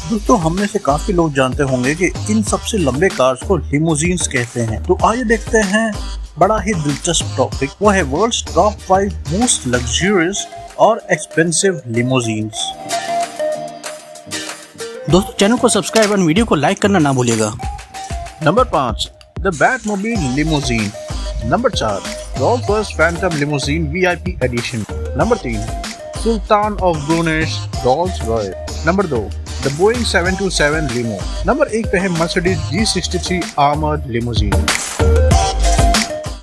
दोस्तों हम में से काफी लोग जानते होंगे कि इन सबसे लंबे कार्स को लिमोजीन्स कहते हैं। तो आइए देखते हैं बड़ा ही दिलचस्प टॉपिक, वो है वर्ल्ड्स टॉप 5 मोस्ट लग्जरियस और एक्सपेंसिव लिमोजीन्स। दोस्तों चैनल को सब्सक्राइब और वीडियो को लाइक करना ना भूलिएगा। Number 5 the Batmobile limousine. Number 4 Rolls Royce Phantom limousine VIP edition. Number 3 sultan of Brunei's Rolls Royce. Number 2 the Boeing 727 limo. Number 1 पे है मर्सिडीज G63 आर्मर्ड लिमोजीन।